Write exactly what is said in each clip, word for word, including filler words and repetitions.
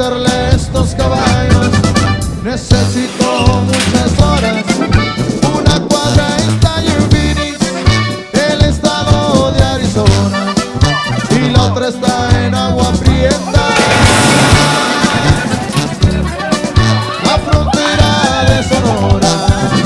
venderle estos caballos necesito muchas horas. Una cuadra está en Phoenix, el estado de Arizona, y la otra está en Agua Prieta, la frontera de Sonora.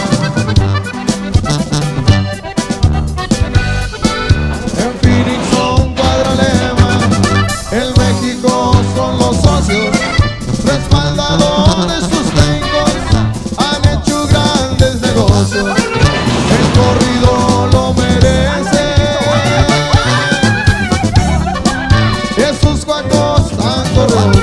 En Phoenix son Cuadrolema, en México son los socios, respaldadores sus técnicos han hecho grandes negocios. El corrido lo merece, esos cuacos tan corrosos.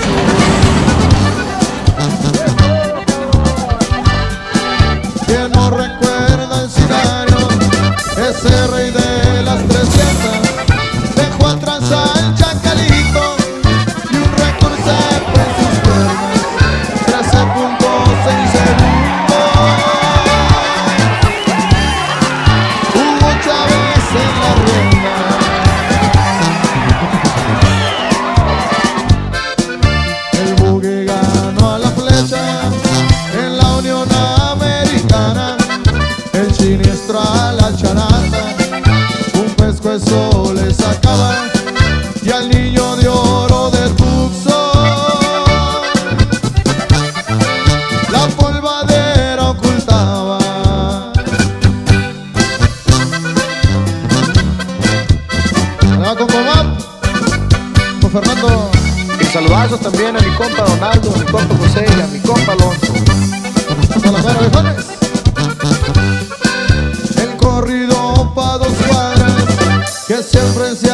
¿Quién no recuerda el Sicario, ese rey de las trescientas? Dejó atrás al Chacalito y un récord seco en sus piernas, trece puntos seis segundos. Hugo Chávez en la rueda, el Buggy ganó a la flecha en la Unión Americana, el siniestro a la charanda, un pescuezo le sacaba, y al niño de oro de Tucson la polvadera ocultaba. Ahora con Comap, con Fernando. Y saludazos también a mi compa Donaldo, a mi compa José y a mi compa Alonso. A las manos viejones. El corrido pa' dos cuadras que siempre